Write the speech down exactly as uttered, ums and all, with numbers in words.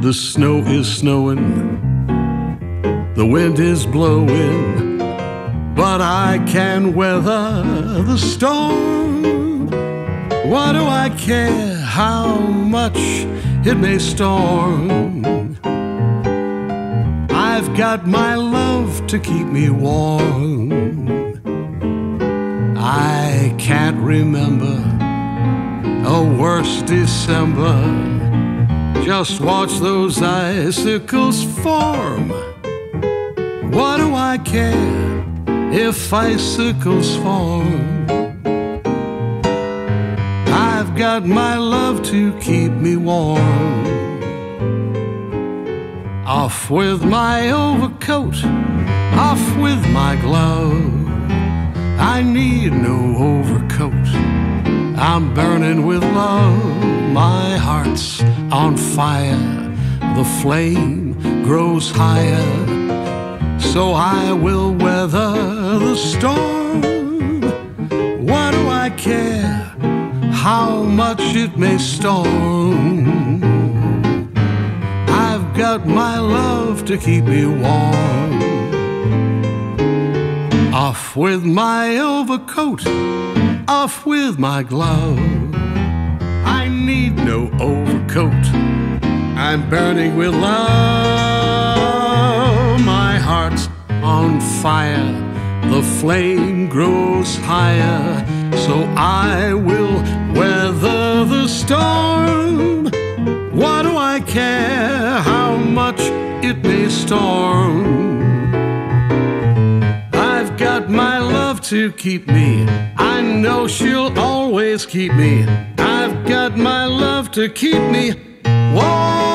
The snow is snowing, the wind is blowing, but I can weather the storm. What do I care how much it may storm? I've got my love to keep me warm. I can't remember a worse December. Just watch those icicles form. What do I care if icicles form? I've got my love to keep me warm. Off with my overcoat, off with my glove. I need no overcoat, I'm burning with love. My heart's on fire, the flame grows higher, so I will weather the storm. What do I care how much it may storm? I've got my love to keep me warm. Off with my overcoat, off with my glove. I need no overcoat, I'm burning with love. My heart's on fire, the flame grows higher, so I will weather the storm. What do I care how much it may storm? I've got my love to keep me, I know she'll always keep me. I've got my love to keep me warm.